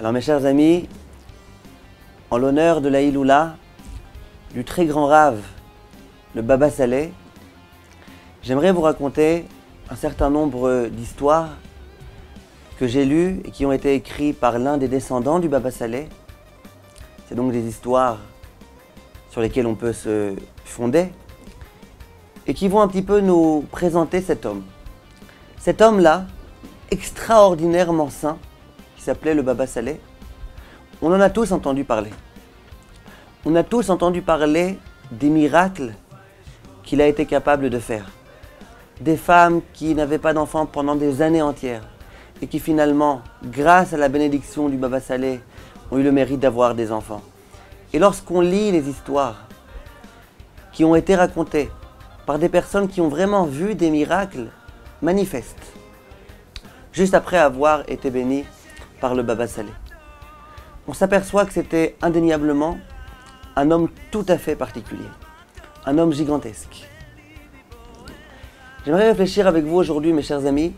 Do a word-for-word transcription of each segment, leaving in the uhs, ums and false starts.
Alors mes chers amis, en l'honneur de la Hiloula, du très grand Rav, le Baba Saleh, j'aimerais vous raconter un certain nombre d'histoires que j'ai lues et qui ont été écrites par l'un des descendants du Baba Saleh. C'est donc des histoires sur lesquelles on peut se fonder et qui vont un petit peu nous présenter cet homme. Cet homme-là, extraordinairement saint, qui s'appelait le Baba Saleh, on en a tous entendu parler. On a tous entendu parler des miracles qu'il a été capable de faire. Des femmes qui n'avaient pas d'enfants pendant des années entières et qui finalement, grâce à la bénédiction du Baba Saleh, ont eu le mérite d'avoir des enfants. Et lorsqu'on lit les histoires qui ont été racontées par des personnes qui ont vraiment vu des miracles manifestes, juste après avoir été bénis par le Baba Saleh, on s'aperçoit que c'était indéniablement un homme tout à fait particulier, un homme gigantesque. J'aimerais réfléchir avec vous aujourd'hui, mes chers amis,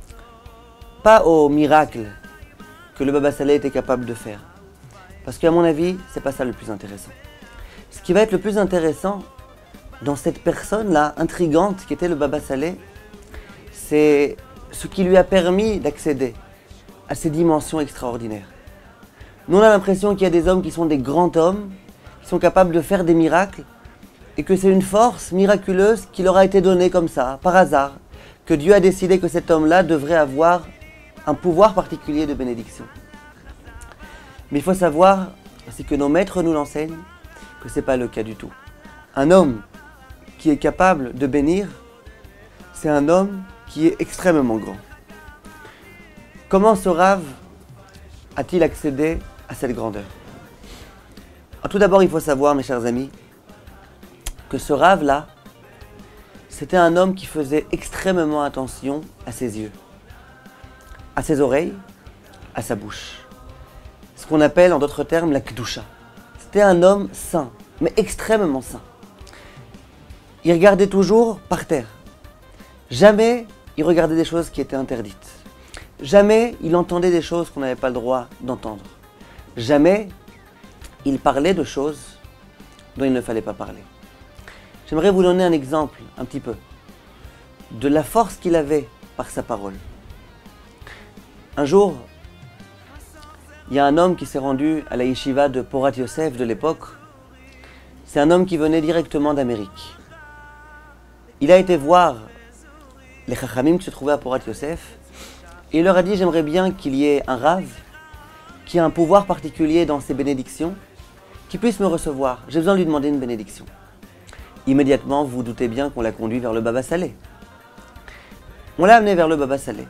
pas aux miracles que le Baba Saleh était capable de faire, parce qu'à mon avis, c'est pas ça le plus intéressant. Ce qui va être le plus intéressant dans cette personne-là, intrigante, qui était le Baba Saleh, c'est ce qui lui a permis d'accéder à ces dimensions extraordinaires. Nous, on a l'impression qu'il y a des hommes qui sont des grands hommes, qui sont capables de faire des miracles, et que c'est une force miraculeuse qui leur a été donnée comme ça, par hasard, que Dieu a décidé que cet homme-là devrait avoir un pouvoir particulier de bénédiction. Mais il faut savoir, c'est que nos maîtres nous l'enseignent, que ce n'est pas le cas du tout. Un homme qui est capable de bénir, c'est un homme qui est extrêmement grand. Comment ce Rav a-t-il accédé à cette grandeur? Alors, tout d'abord, il faut savoir, mes chers amis, que ce Rav-là, c'était un homme qui faisait extrêmement attention à ses yeux, à ses oreilles, à sa bouche. Ce qu'on appelle, en d'autres termes, la Kedusha. C'était un homme saint, mais extrêmement saint. Il regardait toujours par terre. Jamais il regardait des choses qui étaient interdites. Jamais il entendait des choses qu'on n'avait pas le droit d'entendre. Jamais il parlait de choses dont il ne fallait pas parler. J'aimerais vous donner un exemple, un petit peu, de la force qu'il avait par sa parole. Un jour, il y a un homme qui s'est rendu à la yeshiva de Porat Yosef de l'époque. C'est un homme qui venait directement d'Amérique. Il a été voir les chachamim qui se trouvaient à Porat Yosef et il leur a dit: j'aimerais bien qu'il y ait un Rav qui a un pouvoir particulier dans ses bénédictions, qui puisse me recevoir. J'ai besoin de lui demander une bénédiction. Immédiatement, vous vous doutez bien qu'on l'a conduit vers le Baba Saleh. On l'a amené vers le Baba Saleh.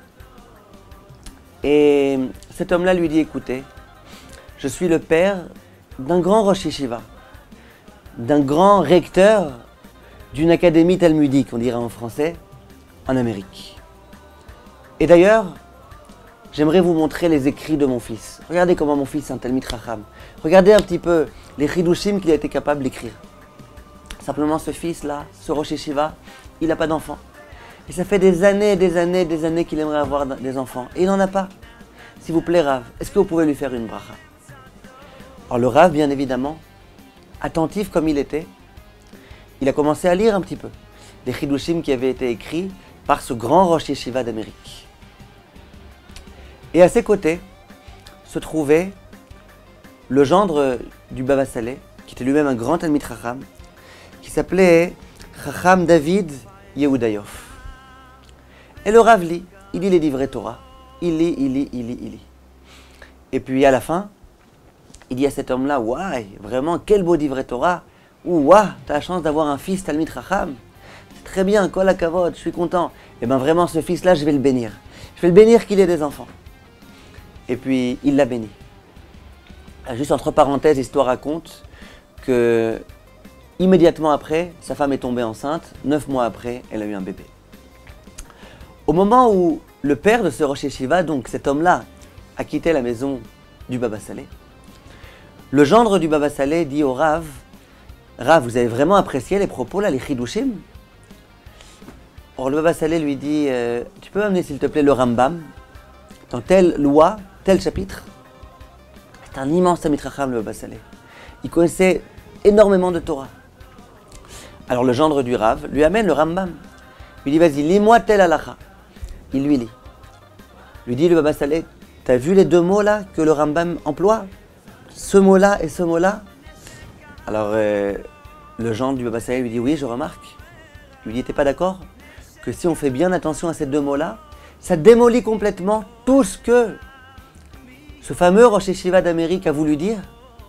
Et cet homme-là lui dit: écoutez, je suis le père d'un grand Rosh Yeshiva, d'un grand recteur d'une académie talmudique, on dirait en français, en Amérique. Et d'ailleurs, j'aimerais vous montrer les écrits de mon fils. Regardez comment mon fils est un Talmid Chacham. Regardez un petit peu les Chidushim qu'il a été capable d'écrire. Simplement, ce fils-là, ce Rosh Yeshiva, il n'a pas d'enfant. Et ça fait des années, des années, des années qu'il aimerait avoir des enfants. Et il n'en a pas. S'il vous plaît, Rav, est-ce que vous pouvez lui faire une bracha? Alors le Rav, bien évidemment, attentif comme il était, il a commencé à lire un petit peu les Chidushim qui avaient été écrits par ce grand Rosh Yeshiva d'Amérique. Et à ses côtés se trouvait le gendre du Baba Saleh, qui était lui-même un grand Talmid Chacham, qui s'appelait Chacham David Yehudayov. Et le Rav lit, il lit les livrets Torah, il lit, il lit, il lit, il lit. Et puis à la fin, il dit à cet homme-là: waouh, vraiment, quel beau livret Torah! Ou waouh, t'as la chance d'avoir un fils Talmid Chacham. C'est très bien, kol hakavod, je suis content. Et bien vraiment, ce fils-là, je vais le bénir. Je vais le bénir qu'il ait des enfants. Et puis, il l'a béni. Juste entre parenthèses, l'histoire raconte que immédiatement après, sa femme est tombée enceinte. Neuf mois après, elle a eu un bébé. Au moment où le père de ce Rosh Yeshiva, donc cet homme-là, a quitté la maison du Baba Saleh, le gendre du Baba Saleh dit au Rav: Rav, vous avez vraiment apprécié les propos là, les Chidushim? Or le Baba Saleh lui dit: euh, tu peux m'amener s'il te plaît le Rambam, dans telle loi, tel chapitre? C'est un immense Talmid Chacham, le Baba Saleh. Il connaissait énormément de Torah. Alors le gendre du Rav lui amène le Rambam. Il lui dit, vas-y, lis-moi tel halakha. Il lui lit. Lui dit le Baba Saleh, t'as vu les deux mots là que le Rambam emploie? Ce mot-là et ce mot-là? Alors euh, le gendre du Baba Saleh lui dit, oui, je remarque. Il lui dit, t'es pas d'accord que si on fait bien attention à ces deux mots-là, ça démolit complètement tout ce que ce fameux Rosh Yeshiva d'Amérique a voulu dire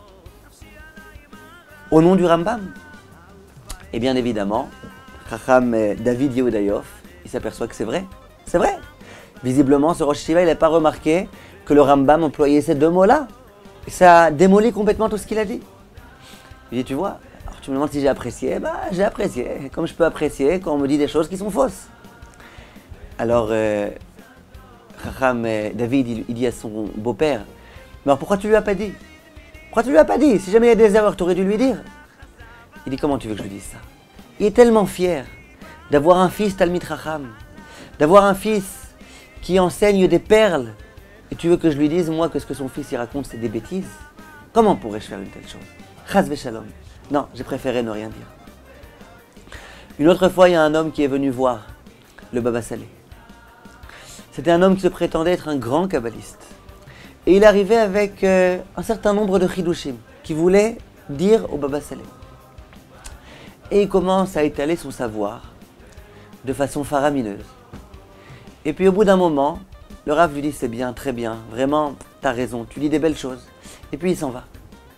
au nom du Rambam? Et bien évidemment, Chacham David Yehudaïov, il s'aperçoit que c'est vrai. C'est vrai. Visiblement, ce Rosh Yeshiva, il n'a pas remarqué que le Rambam employait ces deux mots-là. Et ça démolit complètement tout ce qu'il a dit. Il dit, tu vois, alors tu me demandes si j'ai apprécié. Bah, j'ai apprécié. Comme je peux apprécier quand on me dit des choses qui sont fausses. Alors, euh, Chacham David, il, il dit à son beau-père, mais alors pourquoi tu lui as pas dit? Pourquoi tu lui as pas dit? Si jamais il y a des erreurs, tu aurais dû lui dire. Il dit, comment tu veux que je lui dise ça? Il est tellement fier d'avoir un fils Talmid Chacham, d'avoir un fils qui enseigne des perles. Et tu veux que je lui dise, moi, que ce que son fils y raconte, c'est des bêtises? Comment pourrais-je faire une telle chose? Chas v'shalom. Non, j'ai préféré ne rien dire. Une autre fois, il y a un homme qui est venu voir le Baba Saleh. C'était un homme qui se prétendait être un grand kabbaliste. Et il arrivait avec euh, un certain nombre de chidushim qui voulait dire au Baba Saleh. Et il commence à étaler son savoir de façon faramineuse. Et puis au bout d'un moment, le Rav lui dit, c'est bien, très bien, vraiment, t'as raison, tu dis des belles choses. Et puis il s'en va.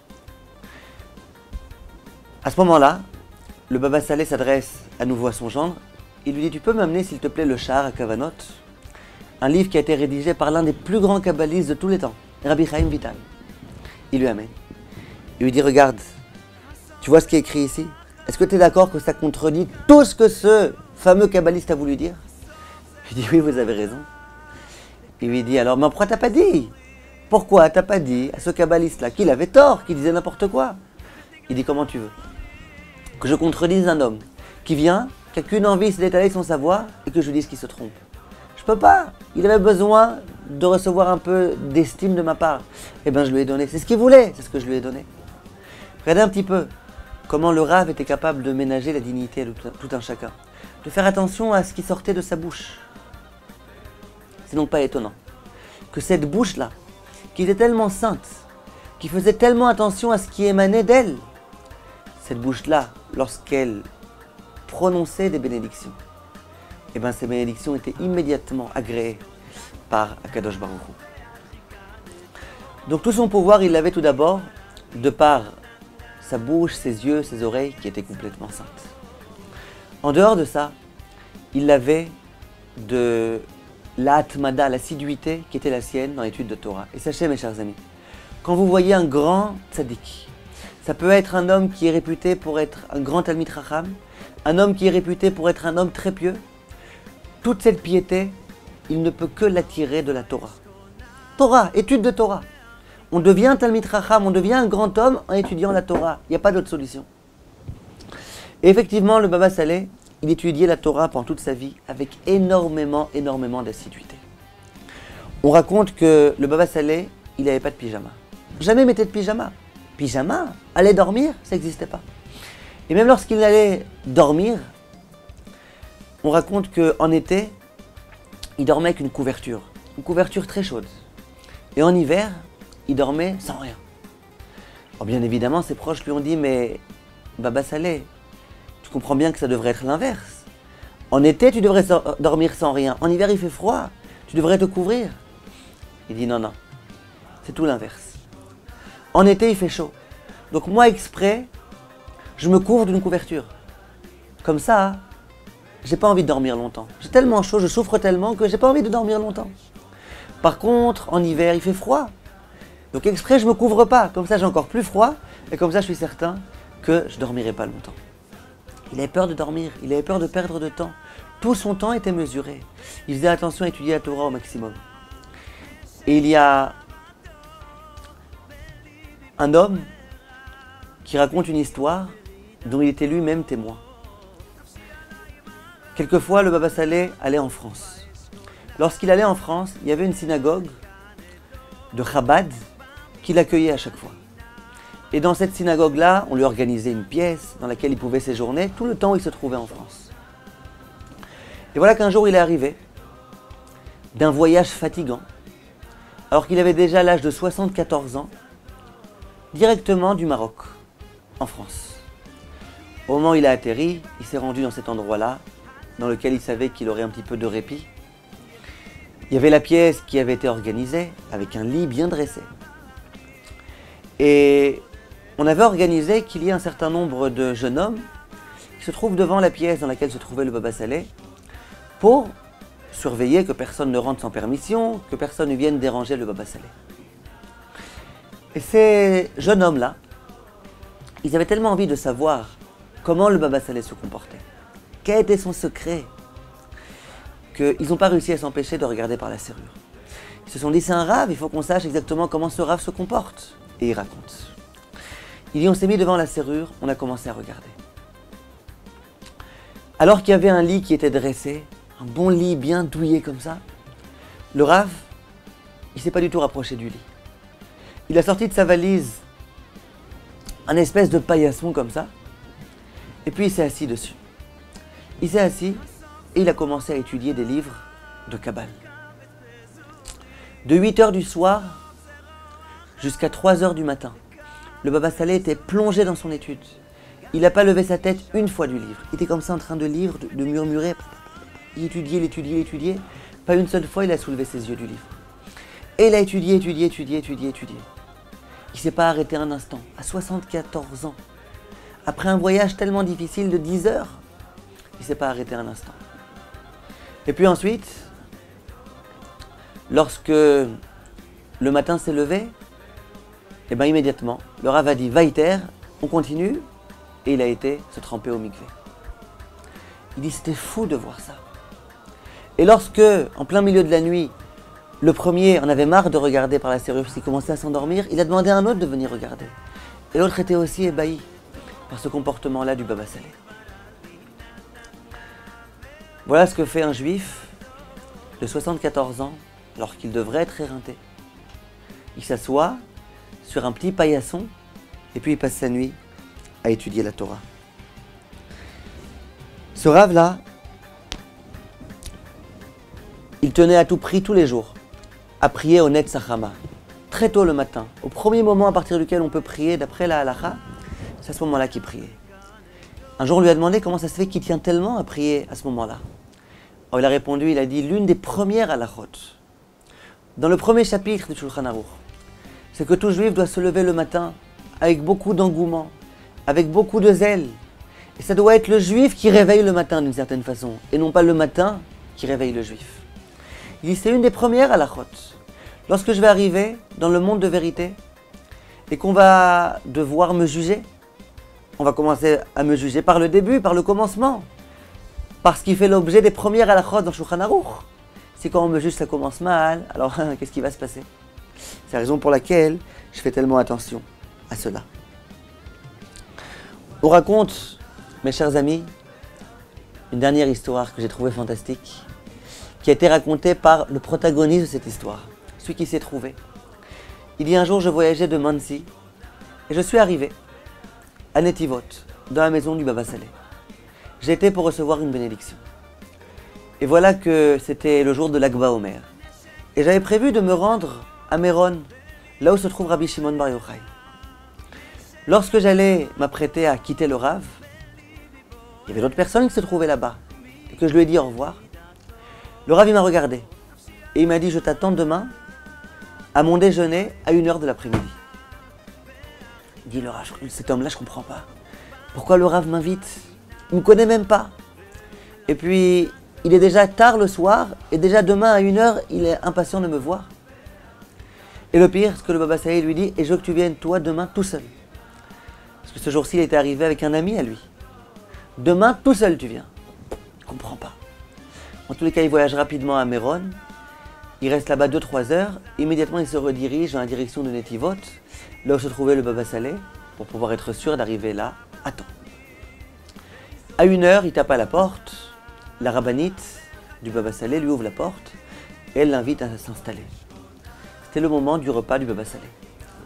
À ce moment-là, le Baba Saleh s'adresse à nouveau à son gendre. Il lui dit, tu peux m'amener s'il te plaît le Sha'ar HaKavanot, un livre qui a été rédigé par l'un des plus grands kabbalistes de tous les temps, Rabbi Chaim Vital. Il lui amène. Il lui dit, regarde, tu vois ce qui est écrit ici? Est-ce que tu es d'accord que ça contredit tout ce que ce fameux kabbaliste a voulu dire? Il dit, oui, vous avez raison. Il lui dit, alors, mais pourquoi t'as pas dit? Pourquoi t'as pas dit à ce kabbaliste-là qu'il avait tort, qu'il disait n'importe quoi? Il dit, comment tu veux que je contredise un homme qui vient, qui n'a qu'une envie, c'est d'étaler son savoir, et que je lui dise qu'il se trompe? Je peux pas. Il avait besoin de recevoir un peu d'estime de ma part. Eh bien, je lui ai donné. C'est ce qu'il voulait, c'est ce que je lui ai donné. Regardez un petit peu comment le Rav était capable de ménager la dignité de tout un chacun. De faire attention à ce qui sortait de sa bouche. C'est donc pas étonnant que cette bouche-là, qui était tellement sainte, qui faisait tellement attention à ce qui émanait d'elle, cette bouche-là, lorsqu'elle prononçait des bénédictions, et bien ces bénédictions étaient immédiatement agréées par Akadosh Baruch Hu. Donc tout son pouvoir, il l'avait tout d'abord de par sa bouche, ses yeux, ses oreilles qui étaient complètement saintes. En dehors de ça, il l'avait de la atmada, l'assiduité qui était la sienne dans l'étude de Torah. Et sachez mes chers amis, quand vous voyez un grand tzaddik, ça peut être un homme qui est réputé pour être un grand Talmid Chacham, un homme qui est réputé pour être un homme très pieux, toute cette piété, il ne peut que l'attirer de la Torah. Torah, étude de Torah. On devient Talmid Chacham, on devient un grand homme en étudiant la Torah. Il n'y a pas d'autre solution. Et effectivement, le Baba Saleh, il étudiait la Torah pendant toute sa vie avec énormément, énormément d'assiduité. On raconte que le Baba Saleh, il n'avait pas de pyjama. Jamais mettait de pyjama. Pyjama, aller dormir, ça n'existait pas. Et même lorsqu'il allait dormir, on raconte qu'en été, il dormait avec une couverture. Une couverture très chaude. Et en hiver, il dormait sans rien. Alors bien évidemment, ses proches lui ont dit, mais Baba Saleh, tu comprends bien que ça devrait être l'inverse. En été, tu devrais so- dormir sans rien. En hiver, il fait froid. Tu devrais te couvrir. Il dit non, non. C'est tout l'inverse. En été, il fait chaud. Donc moi, exprès, je me couvre d'une couverture. Comme ça, j'ai pas envie de dormir longtemps. J'ai tellement chaud, je souffre tellement que j'ai pas envie de dormir longtemps. Par contre, en hiver, il fait froid. Donc exprès, je me couvre pas. Comme ça, j'ai encore plus froid. Et comme ça, je suis certain que je dormirai pas longtemps. Il avait peur de dormir. Il avait peur de perdre de temps. Tout son temps était mesuré. Il faisait attention à étudier la Torah au maximum. Et il y a un homme qui raconte une histoire dont il était lui-même témoin. Quelquefois, le Baba Saleh allait en France. Lorsqu'il allait en France, il y avait une synagogue de Chabad qui l'accueillait à chaque fois. Et dans cette synagogue-là, on lui organisait une pièce dans laquelle il pouvait séjourner tout le temps où il se trouvait en France. Et voilà qu'un jour il est arrivé d'un voyage fatigant, alors qu'il avait déjà l'âge de soixante-quatorze ans, directement du Maroc, en France. Au moment où il a atterri, il s'est rendu dans cet endroit-là, dans lequel il savait qu'il aurait un petit peu de répit. Il y avait la pièce qui avait été organisée, avec un lit bien dressé. Et on avait organisé qu'il y ait un certain nombre de jeunes hommes qui se trouvent devant la pièce dans laquelle se trouvait le Baba Saleh pour surveiller que personne ne rentre sans permission, que personne ne vienne déranger le Baba Saleh. Et ces jeunes hommes-là, ils avaient tellement envie de savoir comment le Baba Saleh se comportait, quel était son secret, qu'ils n'ont pas réussi à s'empêcher de regarder par la serrure. Ils se sont dit, c'est un rave, il faut qu'on sache exactement comment ce rave se comporte. Et il raconte. Il dit, on s'est mis devant la serrure, on a commencé à regarder. Alors qu'il y avait un lit qui était dressé, un bon lit bien douillé comme ça, le rave, il ne s'est pas du tout rapproché du lit. Il a sorti de sa valise un espèce de paillasson comme ça, et puis il s'est assis dessus. Il s'est assis et il a commencé à étudier des livres de Kabbale. De huit heures du soir jusqu'à trois heures du matin, le Baba Saleh était plongé dans son étude. Il n'a pas levé sa tête une fois du livre. Il était comme ça en train de lire, de, de murmurer. Il étudiait, il étudiait, il étudiait. Pas une seule fois, il a soulevé ses yeux du livre. Et il a étudié, étudié, étudié, étudié, étudié. Il ne s'est pas arrêté un instant. À soixante-quatorze ans, après un voyage tellement difficile de dix heures, il ne s'est pas arrêté un instant. Et puis ensuite, lorsque le matin s'est levé, et bien immédiatement, le Rav a dit « Vaïter », on continue, et il a été se tremper au mikvé. Il dit « C'était fou de voir ça ». Et lorsque, en plein milieu de la nuit, le premier en avait marre de regarder par la serrure parce qu'il commençait à s'endormir, il a demandé à un autre de venir regarder. Et l'autre était aussi ébahi par ce comportement-là du Baba Saleh. Voilà ce que fait un juif de soixante-quatorze ans, alors qu'il devrait être éreinté. Il s'assoit sur un petit paillasson et puis il passe sa nuit à étudier la Torah. Ce rave-là, il tenait à tout prix tous les jours à prier au Netz Hachama, très tôt le matin, au premier moment à partir duquel on peut prier d'après la halakha, c'est à ce moment-là qu'il priait. Un jour on lui a demandé comment ça se fait qu'il tient tellement à prier à ce moment-là. Alors il a répondu, il a dit l'une des premières halakhot, dans le premier chapitre du Shulchan Aruch, c'est que tout juif doit se lever le matin avec beaucoup d'engouement, avec beaucoup de zèle. Et ça doit être le juif qui réveille le matin d'une certaine façon, et non pas le matin qui réveille le juif. Il dit, c'est une des premières halakhot. Lorsque je vais arriver dans le monde de vérité, et qu'on va devoir me juger, on va commencer à me juger par le début, par le commencement, parce qu'il fait l'objet des premières halakhot dans Shulchan Aruch. Si quand on me juge ça commence mal, alors qu'est-ce qui va se passer? C'est la raison pour laquelle je fais tellement attention à cela. On raconte, mes chers amis, une dernière histoire que j'ai trouvée fantastique, qui a été racontée par le protagoniste de cette histoire, celui qui s'est trouvé. Il dit un jour, je voyageais de Mansi et je suis arrivé à Netivot, dans la maison du Baba Saleh. J'étais pour recevoir une bénédiction. Et voilà que c'était le jour de l'Akba Omer. Et j'avais prévu de me rendre à Méron, là où se trouve Rabbi Shimon Bar Yochai. Lorsque j'allais m'apprêter à quitter le Rav, il y avait d'autres personnes qui se trouvaient là-bas, et que je lui ai dit au revoir. Le Rav, il m'a regardé, et il m'a dit, je t'attends demain à mon déjeuner à une heure de l'après-midi. Il dit, le Rav, cet homme-là, je ne comprends pas. Pourquoi le Rav m'invite? Il ne me connaît même pas. Et puis, il est déjà tard le soir, et déjà demain à une heure, il est impatient de me voir. Et le pire, ce que le Baba Saleh lui dit, et je veux que tu viennes toi demain tout seul. Parce que ce jour-ci, il était arrivé avec un ami à lui. Demain, tout seul, tu viens. Il ne comprend pas. En tous les cas, il voyage rapidement à Méron. Il reste là-bas deux trois heures. Immédiatement, il se redirige dans la direction de Netivot, là où se trouvait le Baba Saleh, pour pouvoir être sûr d'arriver là à temps. À une heure, il tape à la porte. La rabbinite du Baba Saleh lui ouvre la porte et elle l'invite à s'installer. C'était le moment du repas du Baba Saleh.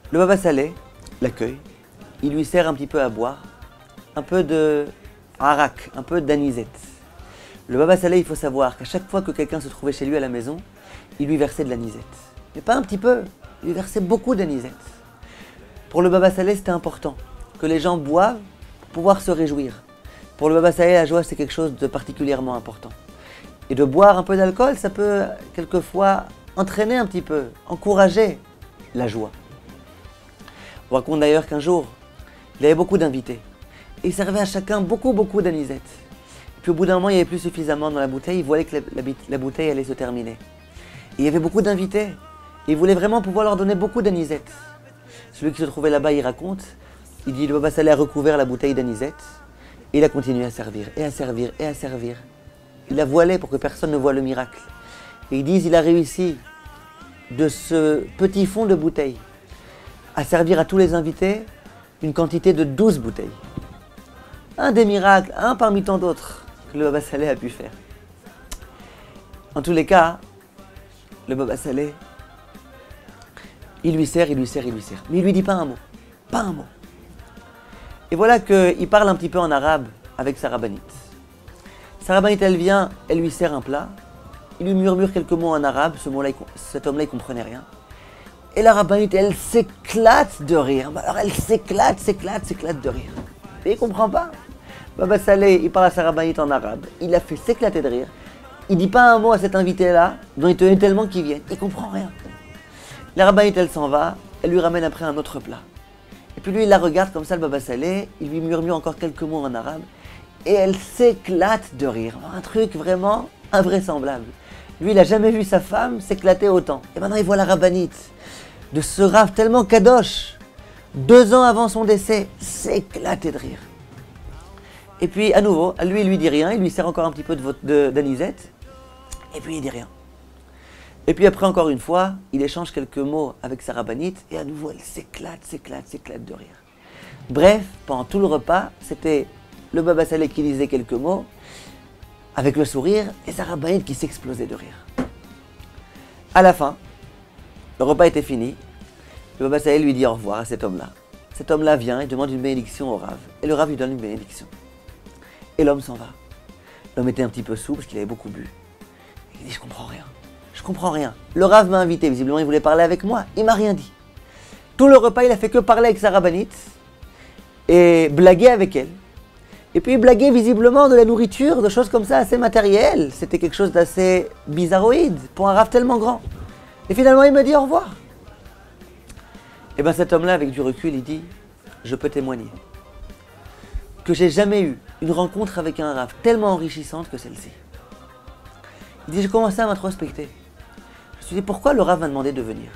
Le Baba Saleh l'accueille, il lui sert un petit peu à boire, un peu de arak, un peu d'anisette. Le Baba Saleh, il faut savoir qu'à chaque fois que quelqu'un se trouvait chez lui à la maison, il lui versait de l'anisette. Mais pas un petit peu, il lui versait beaucoup d'anisette. Pour le Baba Saleh, c'était important que les gens boivent pour pouvoir se réjouir. Pour le Baba Saleh, la joie, c'est quelque chose de particulièrement important. Et de boire un peu d'alcool, ça peut quelquefois entraîner un petit peu, encourager la joie. On raconte d'ailleurs qu'un jour, il avait beaucoup d'invités. Et il servait à chacun beaucoup, beaucoup d'anisette. Puis au bout d'un moment, il n'y avait plus suffisamment dans la bouteille, il voyait que la, la, la bouteille allait se terminer. Et il y avait beaucoup d'invités. Et il voulait vraiment pouvoir leur donner beaucoup d'anisette. Celui qui se trouvait là-bas, il raconte, il dit, le Baba Saleh a recouvert la bouteille d'anisette. Et il a continué à servir, et à servir, et à servir. Il a voilé pour que personne ne voie le miracle. Et ils disent, il a réussi de ce petit fond de bouteille à servir à tous les invités une quantité de douze bouteilles. Un des miracles, un parmi tant d'autres que le Baba Saleh a pu faire. En tous les cas, le Baba Saleh, il lui sert, il lui sert, il lui sert. Mais il lui dit pas un mot, pas un mot. Et voilà qu'il parle un petit peu en arabe avec sa rabbinite. Sa rabbinite, elle vient, elle lui sert un plat. Il lui murmure quelques mots en arabe, ce mot-là, cet homme-là, il ne comprenait rien. Et la rabbinite, elle s'éclate de rire. Alors elle s'éclate, s'éclate, s'éclate de rire. Et il ne comprend pas. Baba Saleh, il parle à sa rabbinite en arabe. Il a fait s'éclater de rire. Il ne dit pas un mot à cet invité-là, dont il tenait tellement qu'il vienne. Il ne comprend rien. La rabbinite, elle s'en va. Elle lui ramène après un autre plat. Et puis lui, il la regarde comme ça, le Baba Saleh. Il lui murmure encore quelques mots en arabe. Et elle s'éclate de rire. Un truc vraiment invraisemblable. Lui, il n'a jamais vu sa femme s'éclater autant. Et maintenant, il voit la rabbinite de ce Rav tellement kadosh, deux ans avant son décès, s'éclater de rire. Et puis, à nouveau, lui, il lui dit rien. Il lui sert encore un petit peu d'anisette. Et puis, il dit rien. Et puis après, encore une fois, il échange quelques mots avec sa rabbinite. Et à nouveau, elle s'éclate, s'éclate, s'éclate de rire. Bref, pendant tout le repas, c'était le Baba Saleh qui lisait quelques mots, avec le sourire, et sa rabbinite qui s'explosait de rire. À la fin, le repas était fini. Le Baba Saleh lui dit au revoir à cet homme-là. Cet homme-là vient et demande une bénédiction au Rav. Et le Rav lui donne une bénédiction. Et l'homme s'en va. L'homme était un petit peu saoul parce qu'il avait beaucoup bu. Il dit, je comprends rien. Je comprends rien. Le Rav m'a invité, visiblement il voulait parler avec moi. Il m'a rien dit. Tout le repas, il a fait que parler avec sa rabbinite et blaguer avec elle. Et puis blaguer visiblement de la nourriture, de choses comme ça assez matérielles. C'était quelque chose d'assez bizarroïde pour un Rav tellement grand. Et finalement, il me dit au revoir. Et bien cet homme-là, avec du recul, il dit, je peux témoigner que j'ai jamais eu une rencontre avec un Rav tellement enrichissante que celle-ci. Il dit, j'ai commencé à m'introspecter. Je me suis dit, pourquoi le Rav m'a demandé de venir?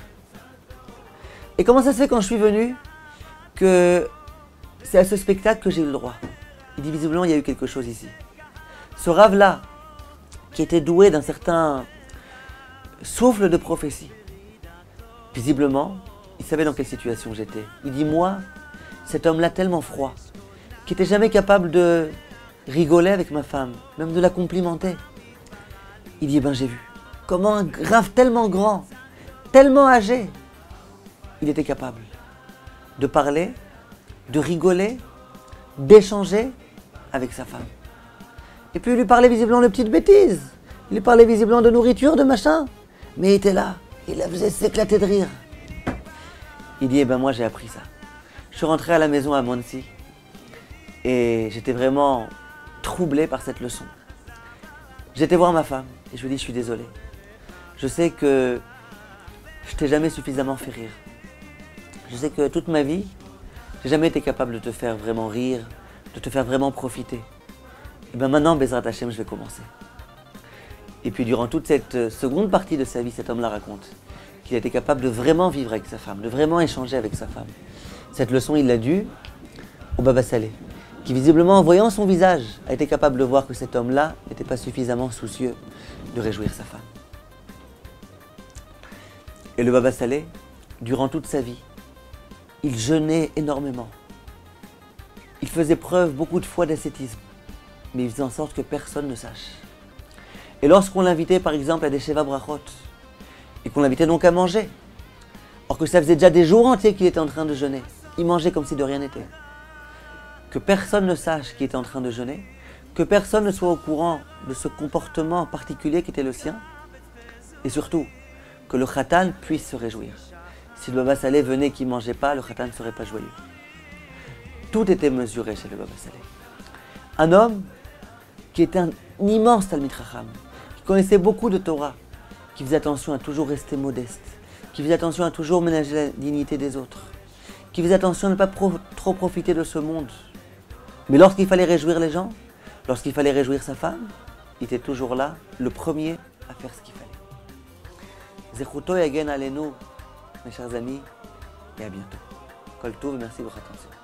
Et comment ça se fait quand je suis venu que c'est à ce spectacle que j'ai eu le droit? Il dit, visiblement, il y a eu quelque chose ici. Ce Rav-là, qui était doué d'un certain souffle de prophétie, visiblement, il savait dans quelle situation j'étais. Il dit, moi, cet homme-là tellement froid, qui n'était jamais capable de rigoler avec ma femme, même de la complimenter. Il dit, eh ben j'ai vu comment un Rav tellement grand, tellement âgé, il était capable de parler, de rigoler, d'échanger avec sa femme. Et puis il lui parlait visiblement de petites bêtises, il lui parlait visiblement de nourriture, de machin, mais il était là, il la faisait s'éclater de rire. Il dit, eh ben moi j'ai appris ça. Je suis rentré à la maison à Monsey et j'étais vraiment troublé par cette leçon. J'étais voir ma femme et je lui ai dit, je suis désolé. Je sais que je t'ai jamais suffisamment fait rire. Je sais que toute ma vie, j'ai jamais été capable de te faire vraiment rire, de te faire vraiment profiter. Et bien maintenant, Bezrat Hashem, je vais commencer. Et puis durant toute cette seconde partie de sa vie, cet homme-là raconte qu'il a été capable de vraiment vivre avec sa femme, de vraiment échanger avec sa femme. Cette leçon, il l'a due au Baba Saleh, qui visiblement, en voyant son visage, a été capable de voir que cet homme-là n'était pas suffisamment soucieux de réjouir sa femme. Et le Baba Saleh, durant toute sa vie, il jeûnait énormément. Il faisait preuve beaucoup de fois d'ascétisme, mais il faisait en sorte que personne ne sache. Et lorsqu'on l'invitait par exemple à des Sheva Brachot, et qu'on l'invitait donc à manger, Or que ça faisait déjà des jours entiers qu'il était en train de jeûner. Il mangeait comme si de rien n'était. Que personne ne sache qu'il était en train de jeûner, que personne ne soit au courant de ce comportement particulier qui était le sien, et surtout, que le khatan puisse se réjouir. Si le Baba Saleh venait et qu'il ne mangeait pas, le khatan ne serait pas joyeux. Tout était mesuré chez le Baba Saleh. Un homme qui était un immense Talmid Chacham, qui connaissait beaucoup de Torah, qui faisait attention à toujours rester modeste, qui faisait attention à toujours ménager la dignité des autres, qui faisait attention à ne pas pro trop profiter de ce monde. Mais lorsqu'il fallait réjouir les gens, lorsqu'il fallait réjouir sa femme, il était toujours là, le premier à faire ce qu'il fallait. Zechuto yagen alenu, mes chers amis, et à bientôt. Kol Tov, merci de votre attention.